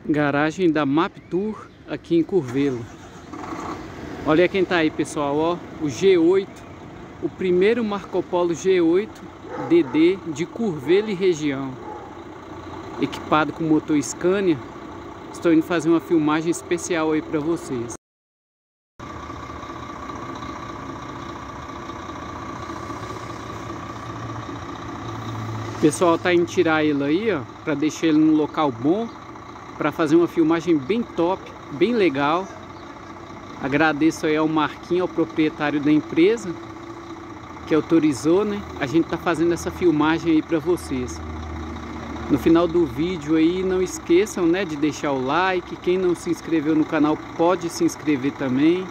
Garagem da Map Tour aqui em Curvelo. Olha quem tá aí, pessoal, ó, o G8, o primeiro Marco Polo G8 DD de Curvelo e região, equipado com motor Scania. Estou indo fazer uma filmagem especial aí para vocês. O pessoal tá indo tirar ele aí, ó, para deixar ele num local bom, para fazer uma filmagem bem top, bem legal. Agradeço aí ao Marquinho, ao proprietário da empresa, que autorizou, né? A gente tá fazendo essa filmagem aí para vocês. No final do vídeo aí, não esqueçam, né, de deixar o like. Quem não se inscreveu no canal pode se inscrever também.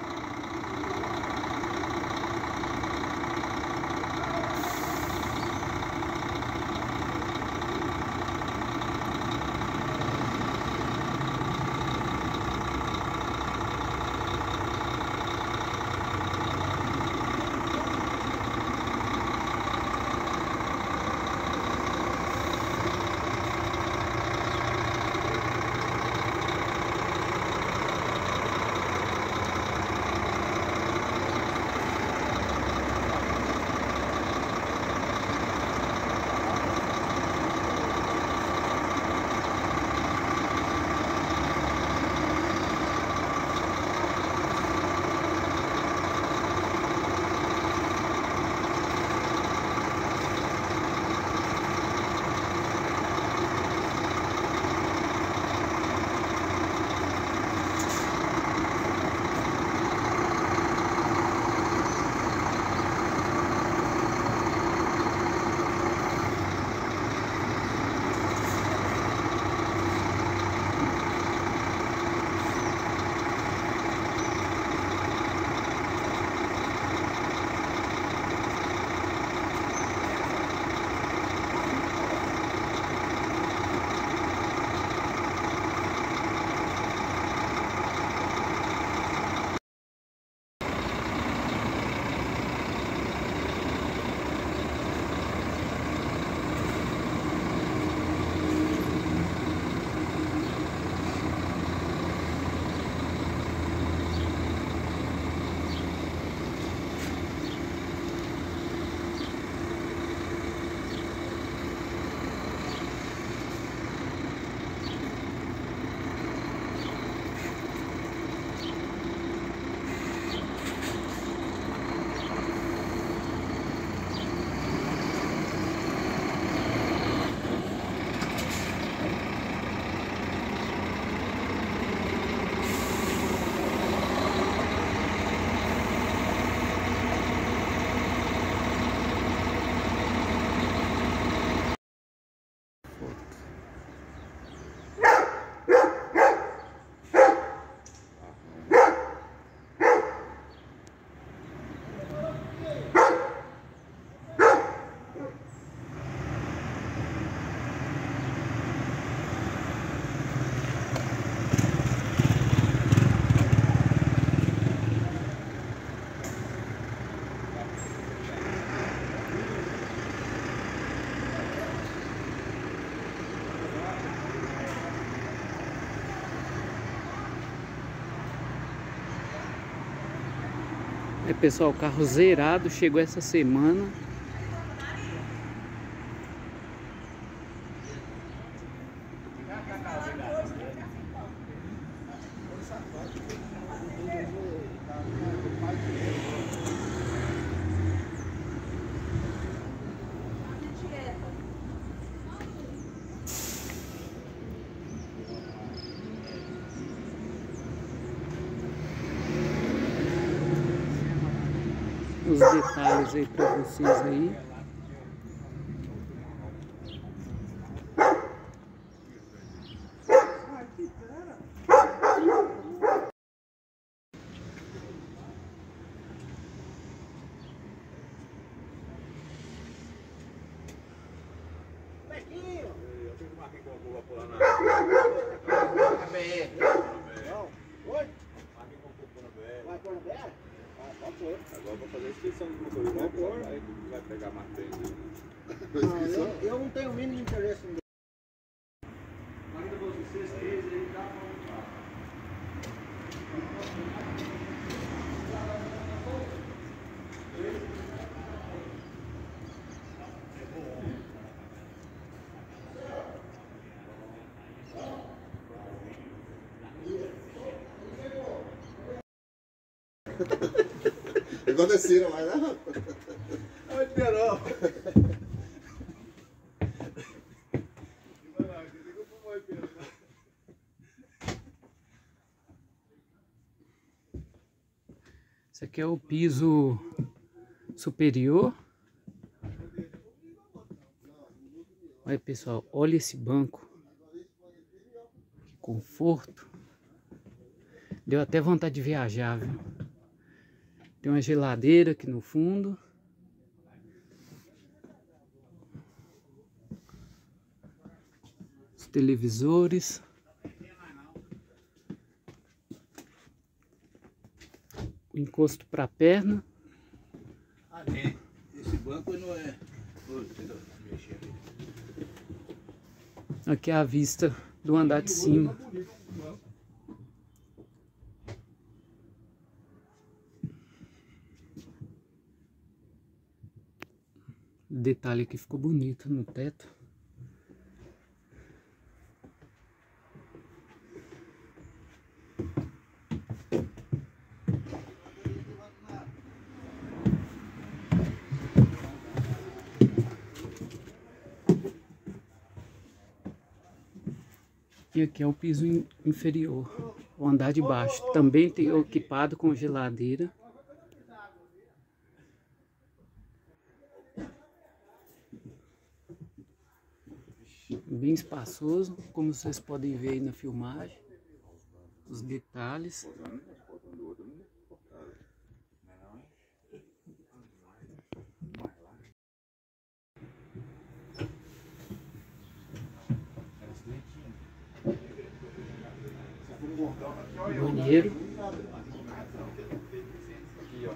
É, pessoal, o carro zerado chegou essa semana. Os detalhes aí para vocês aí. Agora eu vou fazer a inscrição do motorista, aí vai pegar mais tempo. Eu não tenho o mínimo interesse em Aconteceram lá, né? Ai, Perão. Esse aqui é o piso superior. Olha, pessoal, olha esse banco. Que conforto. Deu até vontade de viajar, viu? Tem uma geladeira aqui no fundo. Os televisores. O encosto para a perna. Esse banco não é... Aqui é a vista do andar de cima. O detalhe aqui ficou bonito no teto. E aqui é o piso inferior, o andar de baixo. Também tem equipado com geladeira. Bem espaçoso, como vocês podem ver aí na filmagem. Os detalhes. Banheiro. Aqui, ó.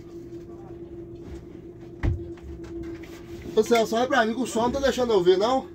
Ô Celso, olha pra mim que o som não tá deixando eu ver, não?